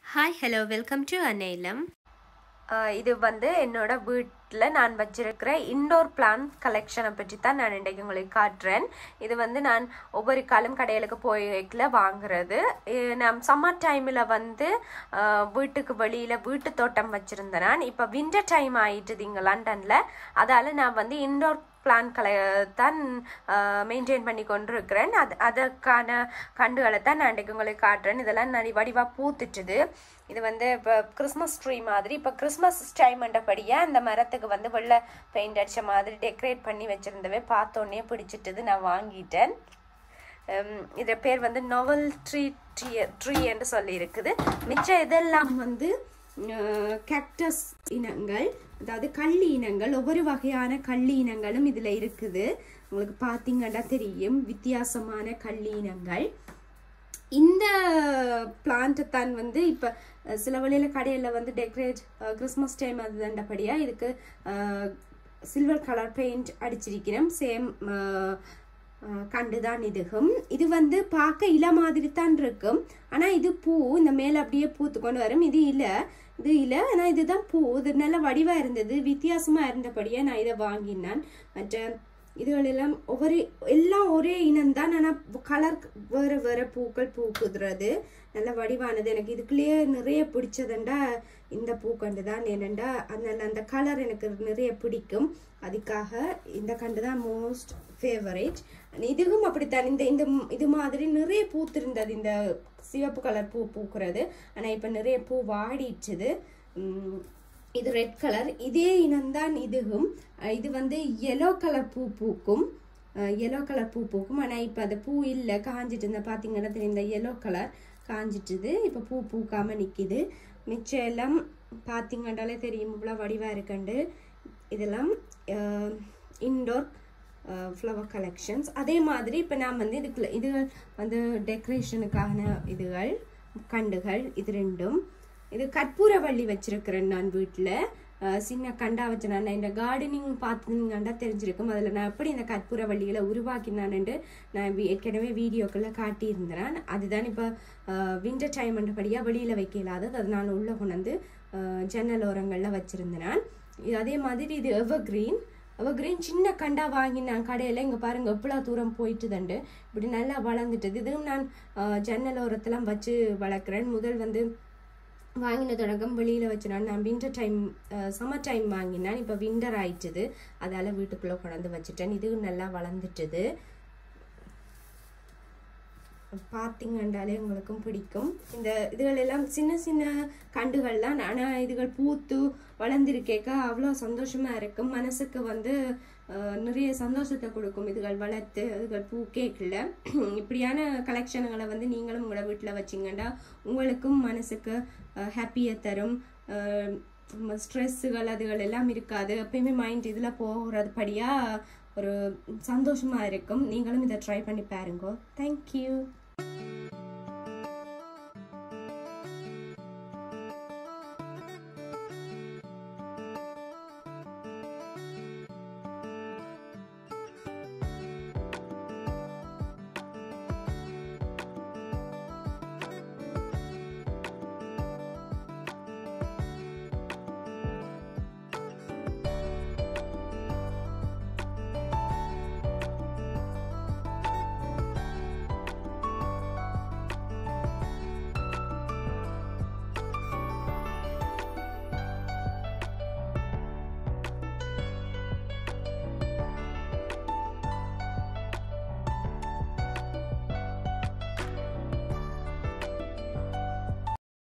Hi hello welcome to அன்னைலம். இது வந்து என்னோட வீட்டில் நான் வச்சிருக்கிற இன்டோர் பிளான்ட் கலெக்ஷனை பற்றி தான் நான் இன்றைக்கு உங்களுக்கு காட்டுறேன். இது வந்து நான் ஒவ்வொரு காலம் கடைகளுக்கு போய்ல வாங்குறது. நான் சம்மர் டைமில் வந்து வீட்டுக்கு வெளியில் வீட்டு தோட்டம் வச்சுருந்தேன். நான் இப்போ வின்டர் டைம் ஆயிட்டுது இங்கே லண்டனில். அதால் நான் வந்து இன்டோர் பிளான்ட் தான் மெயின்டைன் பண்ணி கொண்டிருக்கிறேன். அதற்கான கண்டுகளை தான் நான் இன்றைக்கு உங்களுக்கு காட்டுறேன். இதெல்லாம் நிறைய வடிவாக பூத்துட்டுது. இது வந்து இப்போ கிறிஸ்மஸ் ட்ரீ மாதிரி இப்போ கிறிஸ்மஸ் டைம்ன்றபடியாக இந்த மரத்துக்கு வந்து வெள்ளை பெயிண்ட் அடித்த மாதிரி டெக்கரேட் பண்ணி வச்சுருந்தவே பார்த்தோன்னே பிடிச்சிட்டுது. நான் வாங்கிட்டேன். இதை பேர் வந்து நோவல் ட்ரீ என்று சொல்லி இருக்குது. மிச்சம் இதெல்லாம் வந்து கேக்டஸ் இனங்கள், அதாவது கள்ளி இனங்கள். ஒவ்வொரு வகையான கள்ளி இனங்களும் இதில் இருக்குது. உங்களுக்கு பார்த்தீங்கன்னா தெரியும் வித்தியாசமான கள்ளி இனங்கள். இந்த பிளான்ட் தான் வந்து இப்போ சில வழியில் கடையில் வந்து டெக்கரேட் கிறிஸ்மஸ் டைம் அது தண்டபடியாக இதுக்கு சில்வர் கலர் பெயிண்ட் அடிச்சிருக்கிறோம். சேம் கண்டுதான் இதுகும். இது வந்து பார்க்க இலை மாதிரி தான் இருக்கும். ஆனால் இது பூ இந்த மேலே அப்படியே பூத்து கொண்டு வரும். இது இல்லை ஆனால் இதுதான் பூ. இது நல்ல வடிவாக இருந்தது, வித்தியாசமாக இருந்தபடியாக நான் இதை வாங்கினான். மற்ற இதுகளெல்லாம் எல்லாம் ஒரே இனம்தான், ஆனால் கலர் வேறு வேறு பூக்கள் பூக்குதுறது நல்ல வடிவானது. எனக்கு இதுக்குள்ளேயே நிறைய பிடிச்சதுண்டா இந்த பூக்கண்டு தான். ஏனெண்டா அதனால அந்த கலர் எனக்கு நிறைய பிடிக்கும். அதுக்காக இந்த கண்டு தான் மோஸ்ட் ஃபேவரேட். இதுவும் அப்படித்தான். இந்த இது மாதிரி நிறைய பூத்திருந்தது, இந்த சிவப்பு கலர் பூக்கிறது. ஆனால் இப்போ நிறைய பூ வாடிச்சுது. இது ரெட் கலர், இதே இனம்தான் இதுவும். இது வந்து எல்லோ கலர் பூ பூக்கும். ஆனால் இப்போ அந்த பூ இல்லை, காஞ்சிட்டு இருந்தா பார்த்தீங்கன்னா இந்த எல்லோ கலர் காஞ்சிட்டுது. இப்போ பூ பூக்காம நிற்கிது. மிச்சம் எல்லாம் பார்த்தீங்கன்னாலே தெரியும் இவ்வளோ வடிவாக இருக்குண்டு. இதெல்லாம் இன்டோர் ஃப்ளவர் கலெக்ஷன்ஸ். அதே மாதிரி இப்போ நான் வந்து இதுகள் வந்து டெக்கரேஷனுக்கான இதுகள் கண்டுகள். இது ரெண்டும் இது கற்பூரவள்ளி வச்சிருக்கிறேன் நான் வீட்டில். சின்ன கண்டா வச்சேன். நான் இந்த கார்டனிங் பார்த்துங்கண்டா தெரிஞ்சிருக்கும். அதில் நான் எப்படி இந்த கற்பூரவள்ளிகளை உருவாக்கினான்ட்டு நான் ஏற்கனவே வீடியோக்களில் காட்டியிருந்தேன். அதுதான் இப்போ வின்டர் டைம்ன்றபடியாக வெளியில் வைக்கலாதது. அது நான் உள்ளே கொண்டு வந்து ஜன்னல் ஓரங்களில் வச்சுருந்தேன். அதே மாதிரி இது எவர்கிரீன் சின்ன கண்டா வாங்கி நான் கடையில் இங்கே பாருங்கள் எவ்வளோ தூரம் போயிட்டுதண்டு. இப்படி நல்லா வளர்ந்துட்டுது. இதுவும் நான் ஜன்னல் ஓரத்தெல்லாம் வச்சு வளர்க்குறேன். முதல் வந்து வாங்கின தொடக்கம் வெளியில் வச்சுனான். நான் வின்டர் டைம் சம்மர் டைம் வாங்கினான். இப்போ வின்டர் ஆயிட்டுது, அதால் வீட்டுக்குள்ளே கொண்டாந்து வச்சுட்டேன். இதுவும் நல்லா வளர்ந்துட்டுது. பார்த்தீங்கன்றாலே உங்களுக்கும் பிடிக்கும். இதுகளெல்லாம் சின்ன சின்ன கண்டுகள் தான். ஆனால் இதுகள் பூத்து வளர்ந்துருக்கேக்க அவ்வளோ சந்தோஷமாக இருக்கும். மனசுக்கு வந்து நிறைய சந்தோஷத்தை கொடுக்கும். இதுகள் வளர்த்து அதுகள் பூ கேட்கல. இப்படியான கலெக்ஷனுங்களை வந்து நீங்களும் உங்களோட வீட்டில் வச்சிங்கன்னா உங்களுக்கும் மனசுக்கு ஹாப்பியை தரும். ஸ்ட்ரெஸ்ஸுகள் அதுகள் எல்லாம் இருக்காது. எப்பயுமே மைண்ட் இதில் போகிறது படியாக ஒரு சந்தோஷமாக இருக்கும். நீங்களும் இதை ட்ரை பண்ணி பாருங்க. தேங்க்யூ.